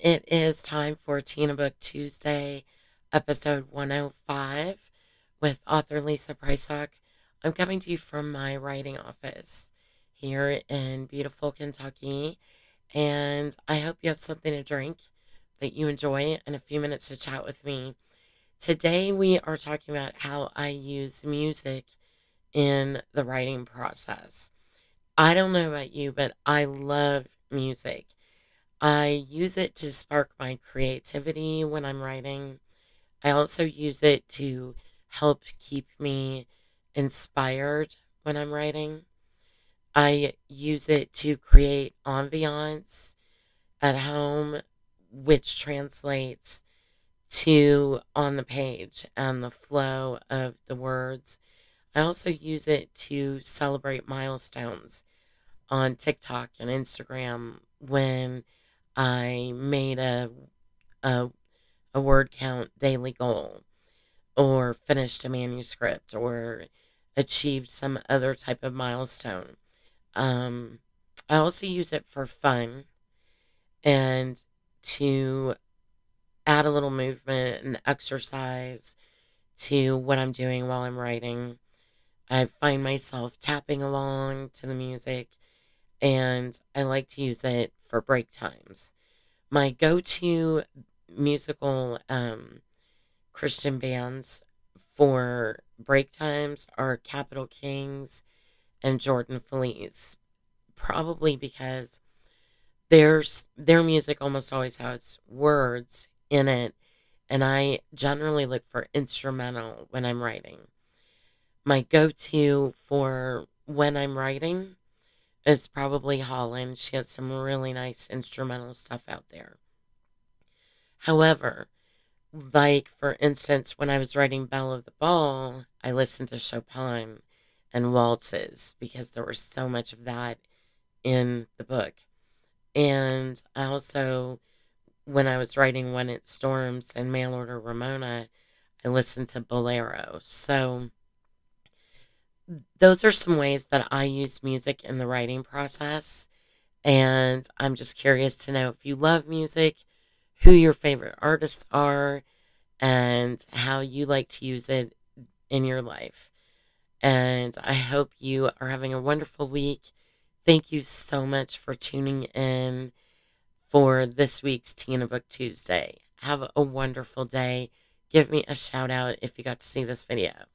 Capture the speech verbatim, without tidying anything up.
It is time for Tina Book Tuesday, episode one oh five, with author Lisa Prysock. I'm coming to you from my writing office here in beautiful Kentucky, and I hope you have something to drink that you enjoy and a few minutes to chat with me. Today, we are talking about how I use music in the writing process. I don't know about you, but I love music. I use it to spark my creativity when I'm writing. I also use it to help keep me inspired when I'm writing. I use it to create ambiance at home, which translates to on the page and the flow of the words. I also use it to celebrate milestones on TikTok and Instagram when I made a, a, a word count daily goal or finished a manuscript or achieved some other type of milestone. Um, I also use it for fun and to add a little movement and exercise to what I'm doing while I'm writing. I find myself tapping along to the music, and I like to use it for break times. My go to musical um, Christian bands for break times are Capital Kings and Jordan Feliz, probably because there's their music almost always has words in it, and I generally look for instrumental when I'm writing. My go to for when I'm writing is probably Holland. She has some really nice instrumental stuff out there. However, like for instance, when I was writing Belle of the Ball, I listened to Chopin and waltzes because there was so much of that in the book. And I also, when I was writing When It Storms and Mail Order Ramona, I listened to Bolero. So those are some ways that I use music in the writing process. And I'm just curious to know if you love music, who your favorite artists are, and how you like to use it in your life. And I hope you are having a wonderful week. Thank you so much for tuning in for this week's Tina Book Tuesday. Have a wonderful day. Give me a shout out if you got to see this video.